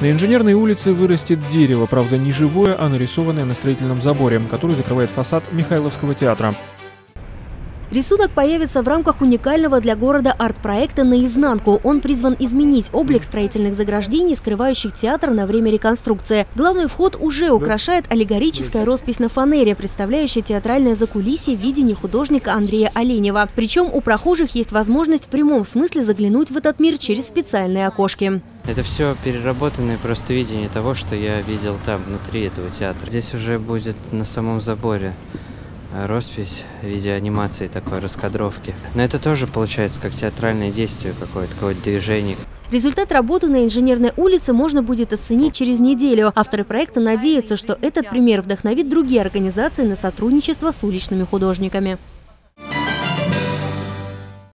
На Инженерной улице вырастет дерево, правда не живое, а нарисованное на строительном заборе, который закрывает фасад Михайловского театра. Рисунок появится в рамках уникального для города арт-проекта «Наизнанку». Он призван изменить облик строительных заграждений, скрывающих театр на время реконструкции. Главный вход уже украшает аллегорическая роспись на фанере, представляющая театральное закулисье в видении художника Андрея Оленева. Причем у прохожих есть возможность в прямом смысле заглянуть в этот мир через специальные окошки. Это все переработанное просто видение того, что я видел там, внутри этого театра. Здесь уже будет на самом заборе роспись в виде анимации, такой раскадровки. Но это тоже получается как театральное действие какое-то движение. Результат работы на Инженерной улице можно будет оценить через неделю. Авторы проекта надеются, что этот пример вдохновит другие организации на сотрудничество с уличными художниками.